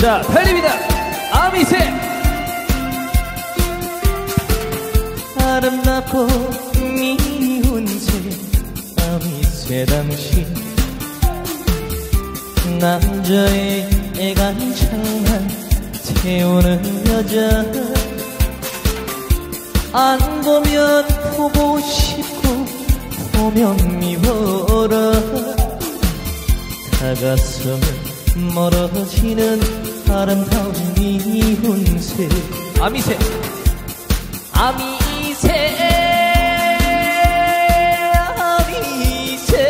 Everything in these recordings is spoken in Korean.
자, 달립니다. 아미새. 아름답고 미운 새 아미새 당신 남자의 애간장만 태우는 여자 안 보면 보고 싶고 보면 미워라 다가서면 멀어지는 아름다운 미운 새 아미새. 아미새 아미새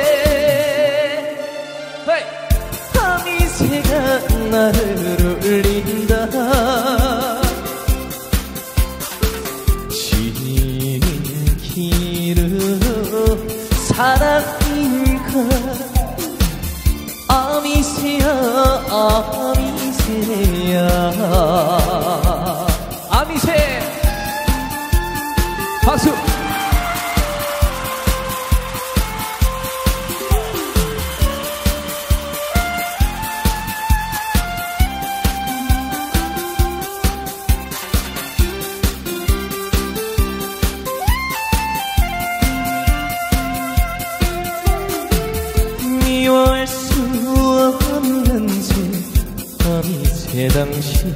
헤이. 아미새가 나를 울린다 진 길으로 사랑인가 아미새야 아미새야 아미새. 박수. 미워할 수 없는 새 아미새 당신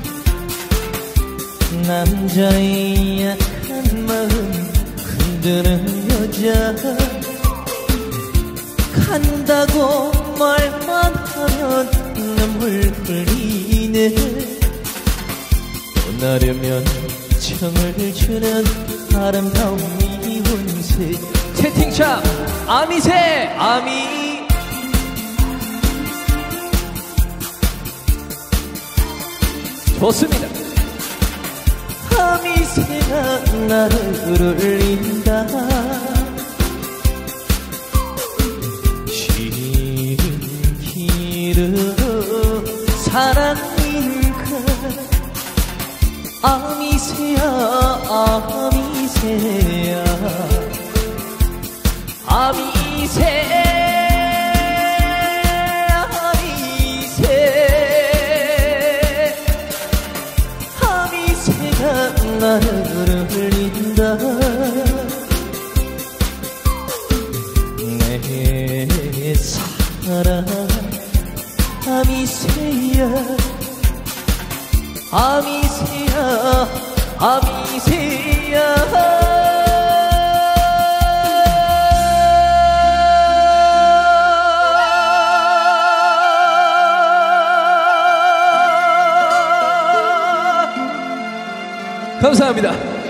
남자의 약한 마음 흔드는 여자 간다고 말만 하면 눈물 흘리네 떠나려면 정을 주는 아름다운 미운 새 채팅창. 아미새. 아미. 좋습니다. 아미새가 나를 울린다 진 길으로 사랑인가 아미새야 아미새야 아미새. 나를 흘린다 내 사랑 아미새야 아미새야 아미새야 감사합니다.